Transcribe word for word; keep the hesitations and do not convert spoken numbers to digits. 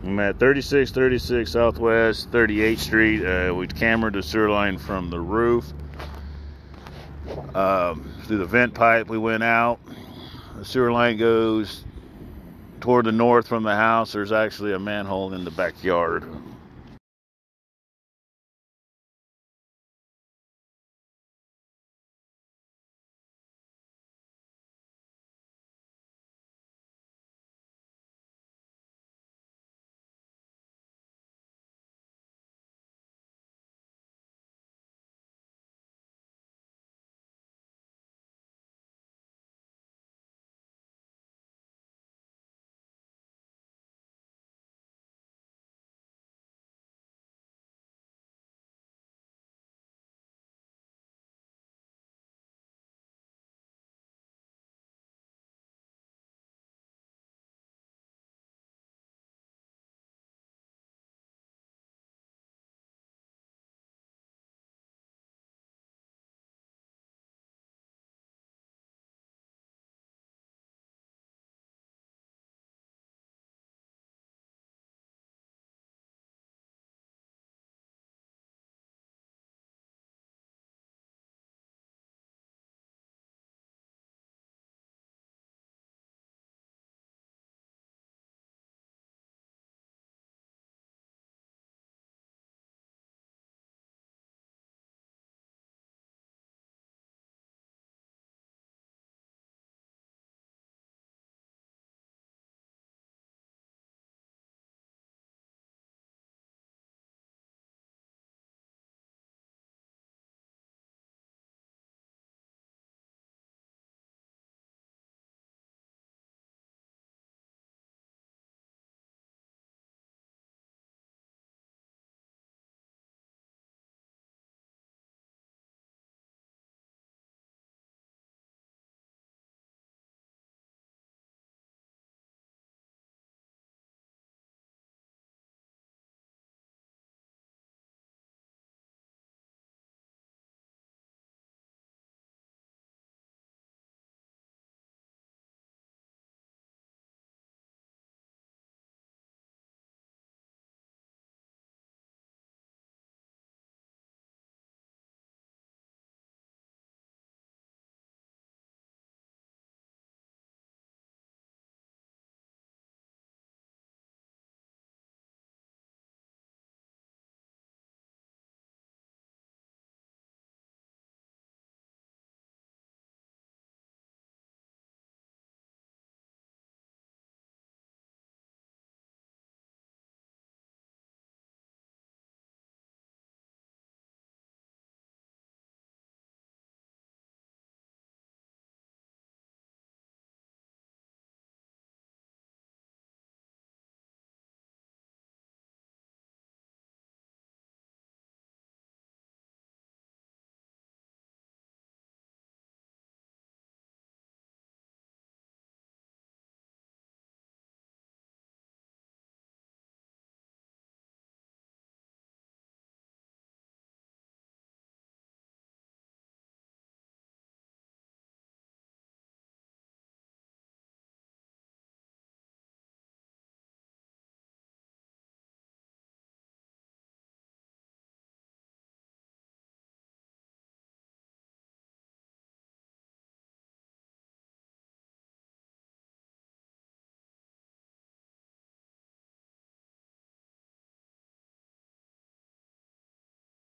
I'm at thirty-six thirty-six Southwest thirty-eighth Street. Uh, we cambered the sewer line from the roof. Um, through the vent pipe we went out. The sewer line goes toward the north from the house. There's actually a manhole in the backyard.